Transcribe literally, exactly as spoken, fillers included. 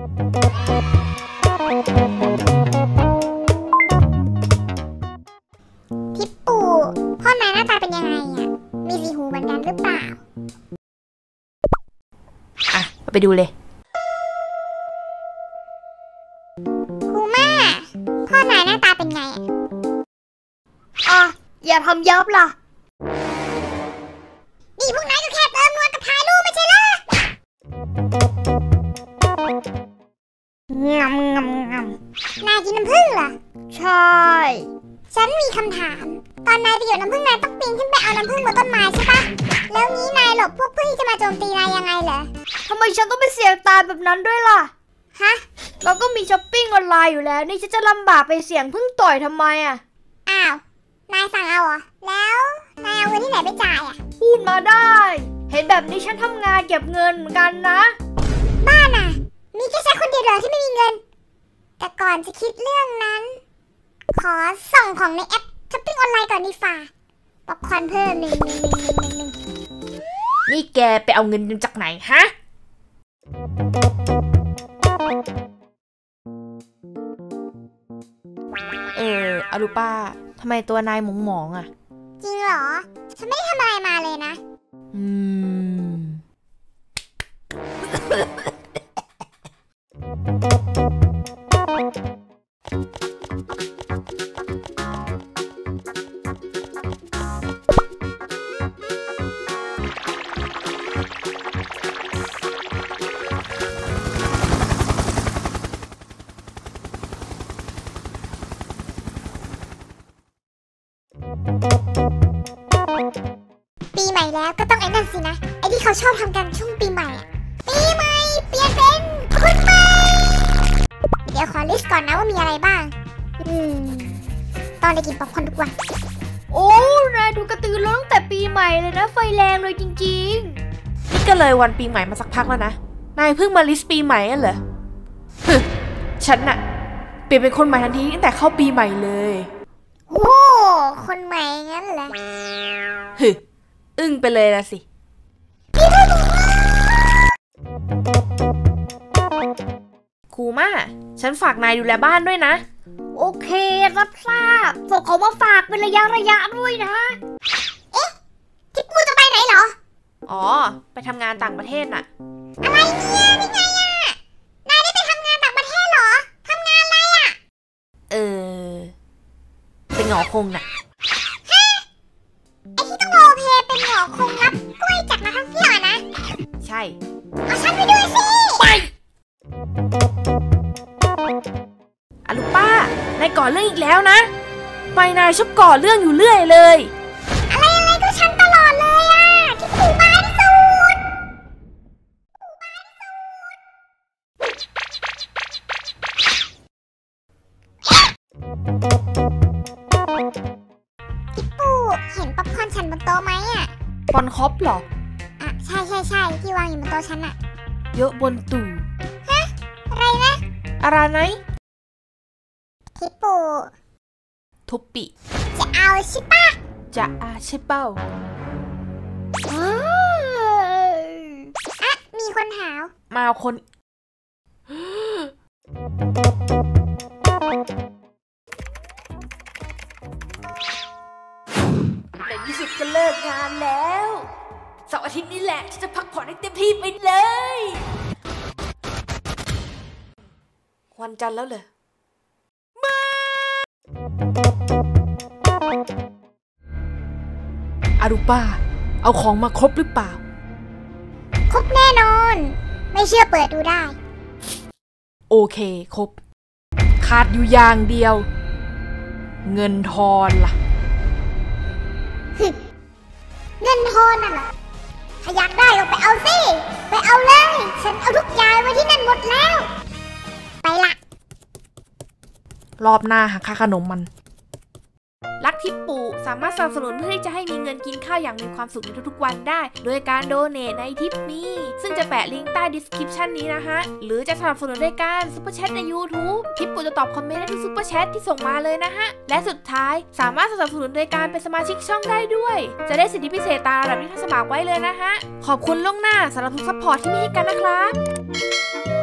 พี่ปู่พ่อนายหน้าตาเป็นยังไงอ่ะมีสีหูเหมือนกันหรือเปล่าอ่ะไปดูเลยครูแม่พ่อนายหน้าตาเป็นไงอ่ะอย่าทำยับล่ะนี่พวกนายก็แค่เติมนวลกับถ่ายรูปไม่ใช่เหรองำงำงำนายกินน้ำผึ้งเหรอใช่ฉันมีคำถามตอนนายไปอยู่น้ำผึ้งนายต้องปีนขึ้นไปเอาน้ำผึ้งบนต้นไม้ใช่ปะแล้วงี้นายหลบพวกผึ้งที่จะมาโจมตีนายยังไงเหรอทำไมฉันต้องไปเสี่ยงตายแบบนั้นด้วยล่ะฮะเราก็มีช้อปปิ้งออนไลน์อยู่แล้วนี่ฉันจะลำบากไปเสี่ยงผึ้งต่อยทำไมอ่ะอ้าวนายสั่งเอาเหรอแล้วนายเอาเงินที่ไหนไปจ่ายอ่ะพูดมาได้เห็นแบบนี้ฉันทำงานเก็บเงินเหมือนกันนะบ้าน่ะมีแค่ฉันคนเดียวเหรอที่ไม่มีเงินแต่ก่อนจะคิดเรื่องนั้นขอส่งของในแอปช้อปปิ้งออนไลน์ก่อนดีฝ่าป๊อปคอร์นเพิ่มหนึ่งหนึ่งหนึ่งหนึ่งหนึ่งหนึ่งนี่แกไปเอาเงินจากไหนฮะเอออารูป้าทำไมตัวนายหมองหมองอ่ะจริงเหรอฉันไม่ได้ทำอะไรมาเลยนะอืมปีใหม่แล้วก็ต้องไอ้นั่นสินะไอ้ที่เขาชอบทำกันช่วงปีใหม่ปีใหม่เปลี่ยนเป็นคนใหม่เดี๋ยวขอลิสต์ก่อนนะว่ามีอะไรบ้างอืมตอนได้กินป๊อปคอร์นทุกวันโอ้นายดูกระตือรือร้นตั้งแต่ปีใหม่เลยนะไฟแรงเลยจริงๆนี่ก็เลยวันปีใหม่มาสักพักแล้วนะนายเพิ่งมาลิสต์ปีใหม่อ่ะเหรอฉันน่ะเปลี่ยนเป็นคนใหม่ทันทีตั้งแต่เข้าปีใหม่เลยโอ้คนใหม่งั้นเหรอฮึอึ้งไปเลยละสิครูม่าฉันฝากนายดูแลบ้านด้วยนะโอเครับทราบส่งของมาฝากเป็นระยะระยะด้วยนะเอ๊ะที่กูจะไปไหนเหรออ๋อไปทำงานต่างประเทศน่ะอะไรเนี่ยนี่ไงอ่ะนายได้ไปทำงานต่างประเทศเหรอทำงานอะไรอ่ะเออเป็นหงอคงน่ะฮะไอที่ต้องโรลเพลย์เป็นหงอคงรับกล้วยจากนักท่องเที่ยวนะใช่เอาฉันไปด้วยสิไปอาลูป้านายก่อเรื่องอีกแล้วนะไปนายชอบก่อเรื่องอยู่เรื่อยเลยอะไรอะไรก็ฉันตลอดเลยอ่ะที่ขู่บ้าที่สุดพี่ปู่เห็นป๊อปคอร์นฉันบนโต๊ะไหมอ่ะปอนคอปเหรออ่ะใช่ใช่ใช่ที่วางอยู่บนโต๊ะฉันอ่ะเยอะบนตู่ฮะอะไรนะอะไรนะพี่ปู่ทุบปีจะเอาใช่ปะจะอาใช่เป้าอ่ะมีคนหาวมาคนในที่สุดก็เลิกงานแล้วเสาร์อาทิตย์นี้แหละฉันจะพักผ่อนให้เต็มที่ไปเลยวันจันทร์แล้วเหรออารูป้าเอาของมาครบหรือเปล่าครบแน่นอนไม่เชื่อเปิดดูได้โอเคครบขาดอยู่อย่างเดียวเงินทอนล่ะเงินทอนน่ะเหรอถ้าอยากได้ก็ไปเอาสิไปเอาเลยฉันเอาทุกอย่างไว้ที่นั่นหมดแล้วไปละรอบหน้าหาค่าขนมมันรักทิปปูสามารถสนับสนุนเพื่อที่จะให้มีเงินกินข้าวอย่างมีความสุขในทุกๆวันได้โดยการโดเนทในทิปมีซึ่งจะแปะลิงก์ใต้ description นี้นะฮะหรือจะสนับสนุนด้วยการซุปเปอร์แชทใน YouTube ทิปปูจะตอบคอมเมนต์ได้ที่ซุปเปอร์แชทที่ส่งมาเลยนะฮะและสุดท้ายสามารถสนับสนุนโดยการเป็นสมาชิกช่องได้ด้วยจะได้สิทธิพิเศษตามระดับที่ท่านสมัครไว้เลยนะฮะขอบคุณล่วงหน้าสำหรับทุกซัพพอร์ตที่มีให้กันนะครับ